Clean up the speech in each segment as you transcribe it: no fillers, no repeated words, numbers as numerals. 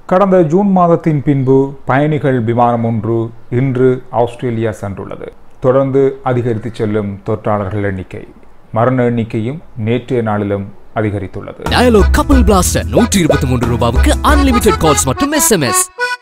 கடந்த ஜூன் மாதத்தின் பின்பு பயணிகள் விமானம் ஒன்று இன்று ஆஸ்திரேலியா சென்றுள்ளது. தொடர்ந்து அதிகரித்து செல்லும் தொற்றாளர்கள் எண்ணிக்கை, மரண எண்ணிக்கையும் நேற்றைய நாளிலும் அதிகரித்துள்ளது. டயலாக் கப்பிள் பிளாஸ்டர் ₹123க்கு அன்லிமிட்டெட் கால்ஸ் மற்றும் SMS.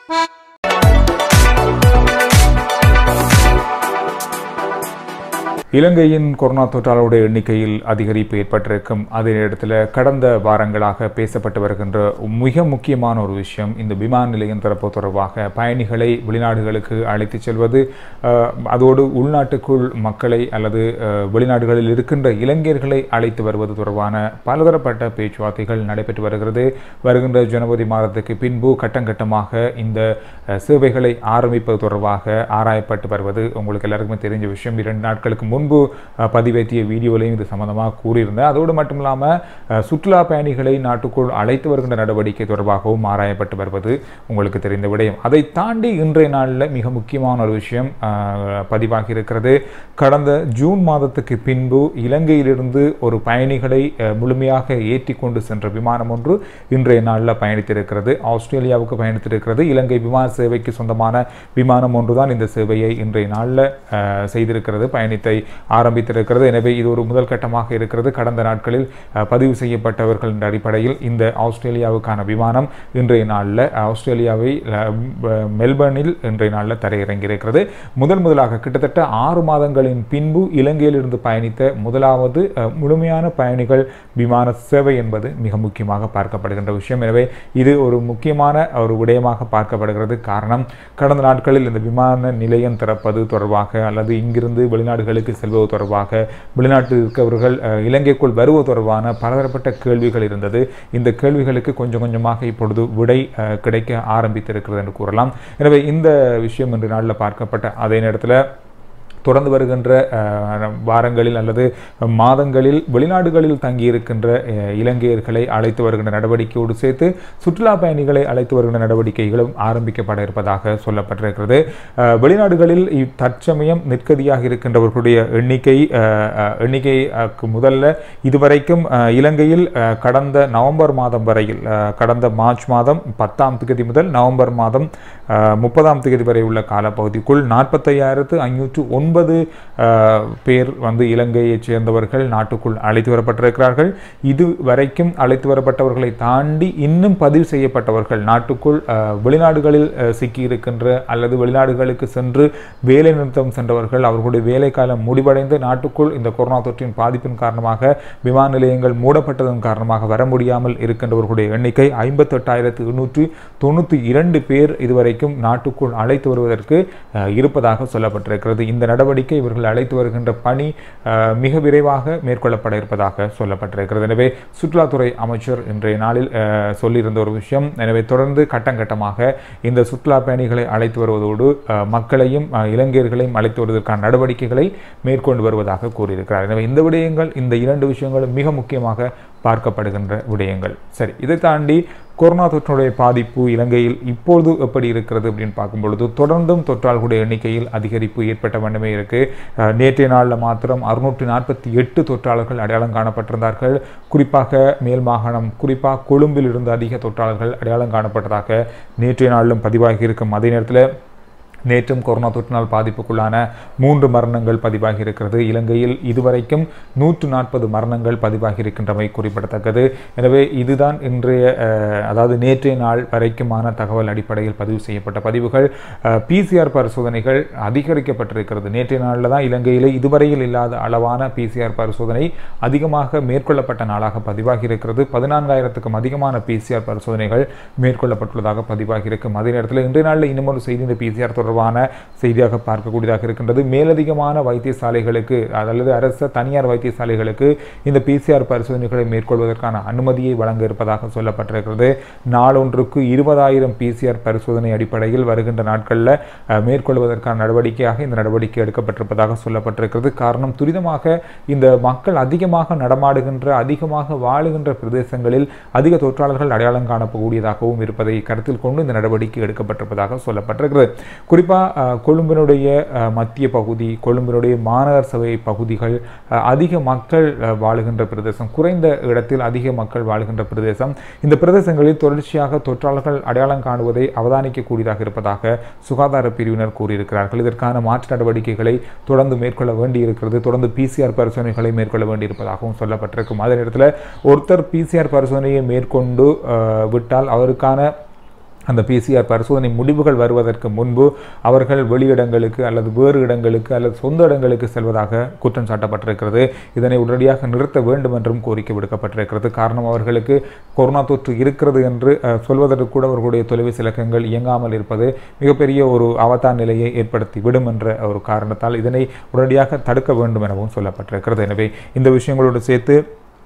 இலங்கையின் கொரோனா தொற்றாளருடைய எண்ணிக்கையில் அதிகரிப்பு ஏற்பட்டிருக்கும் அதே நேரத்தில் கடந்த வாரங்களாக பேசப்பட்டு வருகின்ற மிக முக்கியமான ஒரு விஷயம் இந்த விமான நிலையம் திறப்பு தொடர்பாக பயணிகளை வெளிநாடுகளுக்கு அழைத்து செல்வது, அதோடு உள்நாட்டுக்குள் மக்களை அல்லது வெளிநாடுகளில் இருக்கின்ற இளைஞர்களை அழைத்து வருவது தொடர்பான பலதரப்பட்ட பேச்சுவார்த்தைகள் நடைபெற்று வருகிறது. வருகின்ற ஜனவரி மாதத்துக்கு பின்பு கட்டமாக இந்த சேவைகளை ஆரம்பிப்பது தொடர்பாக ஆராயப்பட்டு வருவது உங்களுக்கு எல்லாருக்குமே தெரிஞ்ச விஷயம். 2 நாட்களுக்கு முன்பு பதிவேற்றிய வீடியோலையும் இது சம்பந்தமாக கூறியிருந்தேன். அதோடு மட்டும் இல்லாமல் சுற்றுலா பயணிகளை நாட்டுக்குள் அழைத்து வருகின்ற நடவடிக்கை தொடர்பாகவும் ஆராயப்பட்டு வருவது உங்களுக்கு தெரிந்த விடயம். அதை தாண்டி இன்றைய நாளில் மிக முக்கியமான ஒரு விஷயம் பதிவாகி இருக்கிறது. கடந்த ஜூன் மாதத்துக்கு பின்பு இலங்கையிலிருந்து ஒரு பயணிகளை முழுமையாக ஏற்றி கொண்டு சென்ற விமானம் ஒன்று இன்றைய நாளில் பயணித்திருக்கிறது. ஆஸ்திரேலியாவுக்கு பயணித்திருக்கிறது. இலங்கை விமான சேவைக்கு சொந்தமான விமானம் ஒன்றுதான் இந்த சேவையை இன்றைய நாளில் செய்திருக்கிறது, பயணித்தை ஆரம்பித்திருக்கிறது. எனவே இது ஒரு முதல் கட்டமாக இருக்கிறது. கடந்த நாட்களில் பதிவு செய்யப்பட்டவர்கள் என்ற அடிப்படையில் இந்த ஆஸ்திரேலியாவுக்கான விமானம் இன்றைய நாளில் ஆஸ்திரேலியாவை மெல்பர்னில் இன்றைய நாளில் தரையிறங்கியிருக்கிறது. முதலாக கிட்டத்தட்ட 6 மாதங்களின் பின்பு இலங்கையிலிருந்து பயணித்த முதலாவது முழுமையான பயணிகள் விமான சேவை என்பது மிக முக்கியமாக பார்க்கப்படுகின்ற விஷயம். எனவே இது ஒரு முக்கியமான ஒரு விடயமாக பார்க்கப்படுகிறது. காரணம், கடந்த நாட்களில் இந்த விமான நிலையம் திறப்பது தொடர்பாக அல்லது இங்கிருந்து வெளிநாடுகளுக்கு செல்வது தொடர்பாக, வெளிநாட்டில் இருக்கவர்கள் இலங்கைக்குள் வருவது தொடர்பான பலதரப்பட்ட கேள்விகள் இருந்தது. இந்த கேள்விகளுக்கு கொஞ்சமாக இப்பொழுது விடை கிடைக்க ஆரம்பித்திருக்கிறது என்று கூறலாம். எனவே இந்த விஷயம் இன்று நாளில் பார்க்கப்பட்ட அதே நேரத்தில் தொடர்ந்து வருகின்ற வாரங்களில் அல்லது மாதங்களில் வெளிநாடுகளில் தங்கியிருக்கின்ற இலங்கையர்களை அழைத்து வருகின்ற நடவடிக்கையோடு சேர்த்து சுற்றுலா பயணிகளை அழைத்து வருகின்ற நடவடிக்கைகளும் ஆரம்பிக்கப்பட இருப்பதாக சொல்லப்பட்டிருக்கிறது. வெளிநாடுகளில் தற்சமயம் நிற்கதியாக இருக்கின்றவர்களுடைய எண்ணிக்கை முதல்ல இதுவரைக்கும் இலங்கையில் கடந்த நவம்பர் மாதம் வரையில், கடந்த மார்ச் மாதம் 10ஆம் தேதி முதல் நவம்பர் மாதம் 30ஆம் தேதி வரை உள்ள காலப்பகுதிக்குள் 4509 பேர் இலங்கையைச் சேர்ந்தவர்கள் நாட்டுக்குள் அழைத்து வரப்பட்டிருக்கிறார்கள். இதுவரைக்கும் அழைத்து வரப்பட்டவர்களை தாண்டி இன்னும் பதிவு செய்யப்பட்டவர்கள், நாட்டுக்குள் வெளிநாடுகளில் சிக்கியிருக்கின்ற அல்லது வெளிநாடுகளுக்கு சென்று வேலை நிறுத்தம் சென்றவர்கள், அவர்களுடைய வேலை காலம் முடிவடைந்து நாட்டுக்குள் இந்த கொரோனா தொற்றின் பாதிப்பின் காரணமாக விமான நிலையங்கள் மூடப்பட்டதன் காரணமாக வர முடியாமல் இருக்கின்றவர்களுடைய எண்ணிக்கை 58,892 பேர் இதுவரைக்கும் நாட்டுக்குள் அழைத்து வருவதற்கு இருப்பதாக சொல்லப்பட்டிருக்கிறது. இந்த நடவடிக்கை, இவர்கள் அழைத்து வருகின்ற பணி மிக விரைவாக மேற்கொள்ளப்பட இருப்பதாக சொல்லப்பட்டிருக்கிறது. எனவே சுற்றுலாத்துறை அமைச்சர் இன்றைய நாளில் சொல்லியிருந்த ஒரு விஷயம். எனவே தொடர்ந்து கட்டமாக இந்த சுற்றுலா பயணிகளை அழைத்து வருவதோடு மக்களையும் இளைஞர்களையும் அழைத்து வருவதற்கான நடவடிக்கைகளை மேற்கொண்டு வருவதாக கூறியிருக்கிறார். எனவே இந்த விடயங்கள், இந்த 2 விஷயங்களும் மிக முக்கியமாக பார்க்கப்படுகின்ற விடயங்கள். சரி, இதை தாண்டி கொரோனா தொற்றுடைய பாதிப்பு இலங்கையில் இப்பொழுது எப்படி இருக்கிறது அப்படின்னு பார்க்கும்பொழுது தொடர்ந்தும் தொற்றாளர்களுடைய எண்ணிக்கையில் அதிகரிப்பு ஏற்பட்ட வண்ணமே இருக்கு. நேற்றைய நாளில் மாத்திரம் 648 தொற்றாளர்கள் அடையாளம் காணப்பட்டிருந்தார்கள். குறிப்பாக மேல் மாகாணம், குறிப்பாக கொழும்பில் இருந்து அதிக தொற்றாளர்கள் அடையாளம் காணப்பட்டதாக நேற்றைய நாளிலும் பதிவாகி இருக்கும். அதே நேரத்தில் நேற்றும் கொரோனா தொற்றினால் பாதிப்புக்குள்ளான 3 மரணங்கள் பதிவாகி இருக்கிறது. இலங்கையில் இதுவரைக்கும் 140 மரணங்கள் பதிவாகி இருக்கின்றமை குறிப்பிடத்தக்கது. எனவே இதுதான் இன்றைய, அதாவது நேற்றைய நாள் வரைக்குமான தகவல் அடிப்படையில் பதிவு செய்யப்பட்ட பதிவுகள். PCR பரிசோதனைகள் அதிகரிக்கப்பட்டிருக்கிறது. நேற்றைய நாளில் தான் இலங்கையிலே இதுவரையில் இல்லாத அளவான PCR பரிசோதனை அதிகமாக மேற்கொள்ளப்பட்ட நாளாக பதிவாகி இருக்கிறது. 14,000க்கும் அதிகமான PCR பரிசோதனைகள் மேற்கொள்ளப்பட்டுள்ளதாக பதிவாகி இருக்கும். அதே நேரத்தில் இன்றைய நாளில் இன்னும் ஒரு செய்தி இந்த PCR தொடர்பான செய்தியாக பார்க்கக்கூடியதாக இருக்கின்றது. மேலதிகமான வைத்தியசாலைகளுக்கு அல்லது அரசு தனியார் வைத்தியசாலைகளுக்கு இந்த PCR பரிசோதனைகளை மேற்கொள்வதற்கான அனுமதியை வழங்க இருப்பதாக சொல்லப்பட்டிருக்கிறது. நாளொன்றுக்கு 20,000 PCR பரிசோதனை அடிப்படையில் வருகின்ற நாட்களில் மேற்கொள்வதற்கான நடவடிக்கையாக இந்த நடவடிக்கை எடுக்கப்பட்டிருப்பதாக சொல்லப்பட்டிருக்கிறது. காரணம், துரிதமாக இந்த மக்கள் அதிகமாக நடமாடுகின்ற, அதிகமாக வாழுகின்ற பிரதேசங்களில் அதிக தொற்றாளர்கள் அடையாளம் காணக்கூடியதாகவும் இருப்பதை கருத்தில் கொண்டு இந்த நடவடிக்கை எடுக்கப்பட்டிருப்பதாக சொல்லப்பட்டிருக்கிறது. குறிப்பாக கொழும்பினுடைய மத்திய பகுதி, கொழும்பினுடைய மாநகர சபை பகுதிகள், அதிக மக்கள் வாழுகின்ற பிரதேசம், குறைந்த இடத்தில் அதிக மக்கள் வாழுகின்ற பிரதேசம். இந்த பிரதேசங்களில் தொடர்ச்சியாக தொற்றாளர்கள் அடையாளம் காணுவதை அவதானிக்கக்கூடியதாக இருப்பதாக சுகாதார பிரிவினர் கூறியிருக்கிறார்கள். இதற்கான மாற்று நடவடிக்கைகளை தொடர்ந்து மேற்கொள்ள வேண்டியிருக்கிறது. தொடர்ந்து PCR பரிசோதனைகளை மேற்கொள்ள வேண்டியிருப்பதாகவும் சொல்லப்பட்டிருக்கும். அதே நேரத்தில் ஒருத்தர் PCR பரிசோதனையை மேற்கொண்டு விட்டால் அவருக்கான அந்த PCR பரிசோதனை முடிவுகள் வருவதற்கு முன்பு அவர்கள் வெளியிடங்களுக்கு அல்லது வேறு இடங்களுக்கு அல்லது சொந்த இடங்களுக்கு செல்வதாக குற்றம் சாட்டப்பட்டிருக்கிறது. இதனை உடனடியாக நிறுத்த வேண்டும் என்றும் கோரிக்கை விடுக்கப்பட்டிருக்கிறது. காரணம், அவர்களுக்கு கொரோனா தொற்று இருக்கிறது என்று சொல்வதற்கு கூட அவர்களுடைய தொலைபேசி இலக்கங்கள் இயங்காமல் இருப்பது மிகப்பெரிய ஒரு ஆபத்தான நிலையை ஏற்படுத்தி விடும் என்ற ஒரு காரணத்தால் இதனை உடனடியாக தடுக்க வேண்டும் எனவும் சொல்லப்பட்டிருக்கிறது. எனவே இந்த விஷயங்களோடு சேர்த்து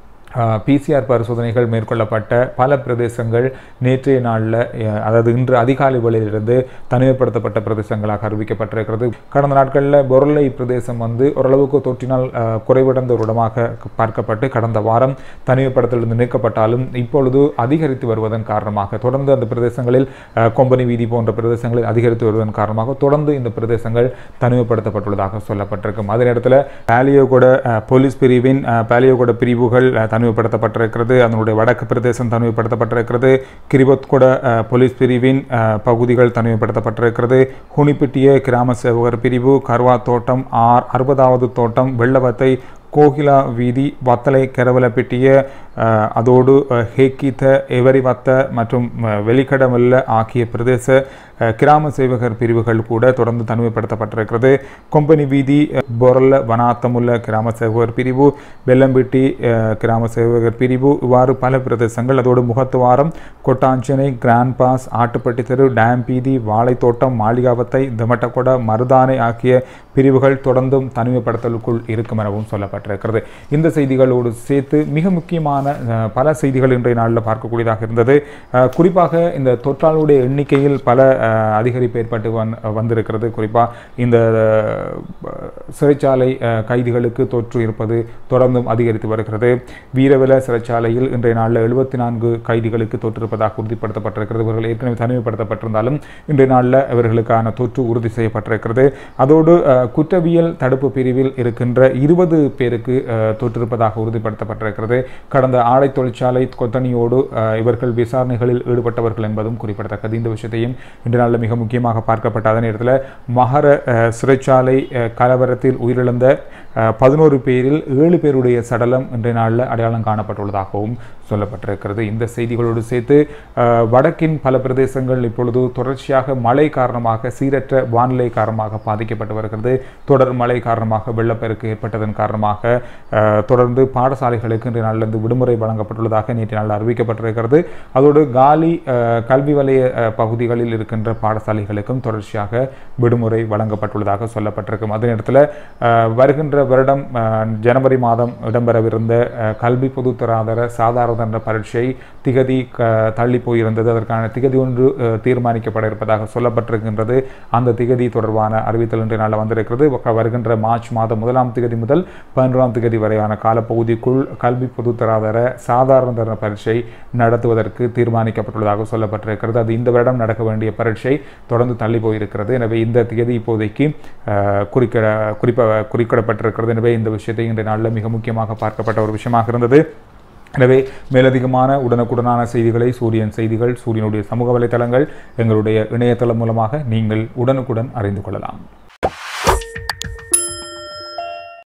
PCR பரிசோதனைகள் மேற்கொள்ளப்பட்ட பல பிரதேசங்கள் நேற்றைய நாளில், அதாவது இன்று அதிகாலை வேளையிலிருந்து தனிமைப்படுத்தப்பட்ட பிரதேசங்களாக அறிவிக்கப்பட்டிருக்கிறது. கடந்த நாட்களில் பொருளை பிரதேசம் ஓரளவுக்கு தொற்றினால் குறைவடைந்த ஒரு இடமாக பார்க்கப்பட்டு கடந்த வாரம் தனிமைப்படுத்தலிருந்து நீக்கப்பட்டாலும் இப்பொழுது அதிகரித்து வருவதன் காரணமாக தொடர்ந்து அந்த பிரதேசங்களில் கொம்பனி வீதி போன்ற பிரதேசங்களில் அதிகரித்து வருவதன் காரணமாக தொடர்ந்து இந்த பிரதேசங்கள் தனிமைப்படுத்தப்பட்டுள்ளதாக சொல்லப்பட்டிருக்கும். அதே நேரத்தில் பாலியோகொட போலீஸ் பிரிவின் பாலியோகொட பிரிவுகள் தனிமைப்படுத்தப்பட்டிருக்கிறது. அதனுடைய வடக்கு பிரதேசம் தனிமைப்படுத்தப்பட்டிருக்கிறது. கிரிபத்கொட போலீஸ் பிரிவின் பகுதிகள் தனிமைப்படுத்தப்பட்டிருக்கிறது. ஹுனிப்பிட்டிய கிராம சேவகர் பிரிவு, கர்வா தோட்டம், 60வது தோட்டம், வெள்ளவத்தை, கோகிலா வீதி, வத்தலை கரவலப்பிட்டிய, அதோடு ஹேக்கித்த, எவரிவத்த மற்றும் வெளிக்கடமல்ல ஆகிய பிரதேச கிராம சேவகர் பிரிவுகள் கூட தொடர்ந்து தனிமைப்படுத்தப்பட்டிருக்கிறது. கொம்பனி வீதி, பொரல்ல வனாத்தமுள்ள கிராம சேவகர் பிரிவு, வெள்ளம்பிட்டி கிராம சேவகர் பிரிவு, இவ்வாறு பல பிரதேசங்கள், அதோடு முகத்துவாரம், கொட்டாஞ்சனை, கிராண்ட் பாஸ், ஆட்டுப்பட்டி தெரு, டேம் வீதி, வாழைத்தோட்டம், மாளிகாவத்தை, தமட்டகொட, மருதானை ஆகிய பிரிவுகள் தொடர்ந்தும் தனிமைப்படுத்தலுக்குள் இருக்கும் எனவும் சொல்லப்பட்டிருக்கிறது. இந்த செய்திகளோடு சேர்த்து மிக முக்கியமான பல செய்திகள் இன்றைய நாளில் பார்க்கக்கூடியதாக இருந்தது. குறிப்பாக இந்த தொற்றாளருடைய எண்ணிக்கையில் பல அதிகரிப்பு ஏற்பட்டு வந்திருக்கிறது. குறிப்பாக இந்த சிறைச்சாலை கைதிகளுக்கு தொற்று இருப்பது தொடர்ந்தும் அதிகரித்து வருகிறது. வீரவல சிறைச்சாலையில் இன்றைய நாளில் 74 கைதிகளுக்கு தொற்று இருப்பதாக உறுதிப்படுத்தப்பட்டிருக்கிறது. இவர்கள் ஏற்கனவே தனிமைப்படுத்தப்பட்டிருந்தாலும் இன்றைய நாளில் இவர்களுக்கான தொற்று உறுதி செய்யப்பட்டிருக்கிறது. அதோடு குற்றவியல் தடுப்பு பிரிவில் இருக்கின்ற 20 பேருக்கு தொற்றிருப்பதாக உறுதிப்படுத்தப்பட்டிருக்கிறது. கடந்த ஆடை தொழிற்சாலை கொத்தணியோடு இவர்கள் விசாரணைகளில் ஈடுபட்டவர்கள் என்பதும் குறிப்பிடத்தக்கது. இந்த விஷயத்தையும் இன்று நாளில் மிக முக்கியமாக பார்க்கப்பட்ட அதே நேரத்தில் மகர சிறைச்சாலை கலவரத்தில் உயிரிழந்த 11 பேரில் 7 பேருடைய சடலம் இன்றைய நாளில் அடையாளம் காணப்பட்டுள்ளதாகவும் சொல்லப்பட்டிருக்கிறது. இந்த செய்திகளோடு சேர்த்து வடக்கின் பல பிரதேசங்கள் இப்பொழுது தொடர்ச்சியாக மழை காரணமாக, சீரற்ற வானிலை காரணமாக பாதிக்கப்பட்டு வருகிறது. தொடர் மழை காரணமாக வெள்ளப்பெருக்கு ஏற்பட்டதன் காரணமாக தொடர்ந்து பாடசாலைகளுக்கு இன்றைய நாளிலிருந்து விடுமுறை வழங்கப்பட்டுள்ளதாக நேற்று நாளில் அறிவிக்கப்பட்டிருக்கிறது. அதோடு காலி கல்வி வலய பகுதிகளில் இருக்கின்ற பாடசாலைகளுக்கும் தொடர்ச்சியாக விடுமுறை வழங்கப்பட்டுள்ளதாக சொல்லப்பட்டிருக்கும். அதே நேரத்தில் வருகின்ற வருடம் ஜனவரி மாதம் இடம்பெறவிருந்த கல்வி பொதுத்தராதர சாதாரண பரீட்சை திகதி தள்ளி போயிருந்தது. அதற்கான திகதி ஒன்று தீர்மானிக்கப்பட இருப்பதாக சொல்லப்பட்டிருக்கின்றது. அந்த திகதி தொடர்பான அறிவித்தல் இன்றைய நாளில் வந்திருக்கிறது. வருகின்ற மார்ச் மாதம் 1ஆம் திகதி முதல் 11ஆம் திகதி வரையான காலப்பகுதிக்குள் கல்வி பொதுத்தராதர சாதாரண பரீட்சை நடத்துவதற்கு தீர்மானிக்கப்பட்டுள்ளதாக சொல்லப்பட்டிருக்கிறது. அது இந்த வருடம் நடக்க வேண்டிய பரீட்சை தொடர்ந்து தள்ளி போயிருக்கிறது. எனவே இந்த திகதி இப்போதைக்கு குறிப்பிடப்பட்டிருக்கிறது. எனவே இந்த விஷயத்தை இன்றைய நாளில் மிக முக்கியமாக பார்க்கப்பட்ட ஒரு விஷயமாக இருந்தது. எனவே மேலதிகமான உடனுக்குடனான செய்திகளை சூரியன் செய்திகள், சூரியனுடைய சமூக வலைத்தளங்கள், எங்களுடைய இணையதளம் மூலமாக நீங்கள் உடனுக்குடன் அறிந்து கொள்ளலாம்.